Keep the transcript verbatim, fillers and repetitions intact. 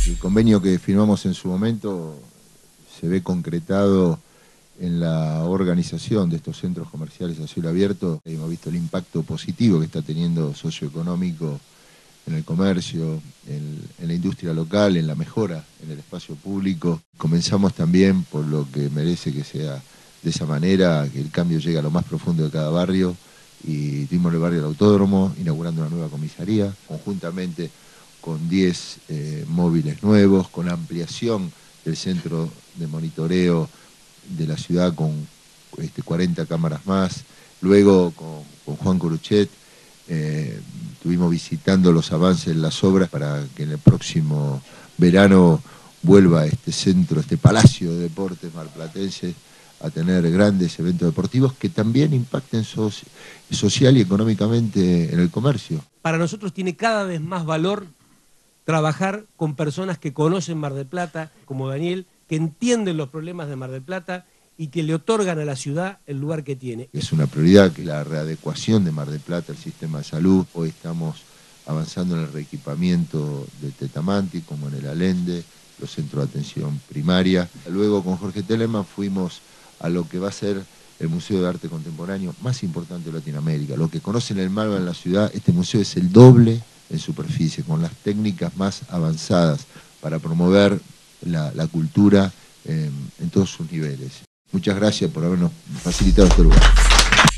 El convenio que firmamos en su momento se ve concretado en la organización de estos centros comerciales a cielo abierto. Hemos visto el impacto positivo que está teniendo socioeconómico en el comercio, en, en la industria local, en la mejora en el espacio público. Comenzamos también por lo que merece que sea de esa manera, que el cambio llegue a lo más profundo de cada barrio, y tuvimos el barrio del Autódromo inaugurando una nueva comisaría, conjuntamente con diez eh, móviles nuevos, con la ampliación del centro de monitoreo de la ciudad con este, cuarenta cámaras más. Luego con, con Juan Coruchet eh, estuvimos visitando los avances en las obras para que en el próximo verano vuelva este centro, este palacio de deportes marplatense a tener grandes eventos deportivos que también impacten so social y económicamente en el comercio. Para nosotros tiene cada vez más valor trabajar con personas que conocen Mar del Plata, como Daniel, que entienden los problemas de Mar del Plata y que le otorgan a la ciudad el lugar que tiene. Es una prioridad que la readecuación de Mar del Plata al sistema de salud. Hoy estamos avanzando en el reequipamiento de Tetamanti, como en el Allende, los centros de atención primaria. Luego con Jorge Telemann fuimos a lo que va a ser el Museo de Arte Contemporáneo más importante de Latinoamérica. Los que conocen el Malva en la ciudad, este museo es el doble en superficie, con las técnicas más avanzadas para promover la, la cultura eh, en todos sus niveles. Muchas gracias por habernos facilitado este lugar.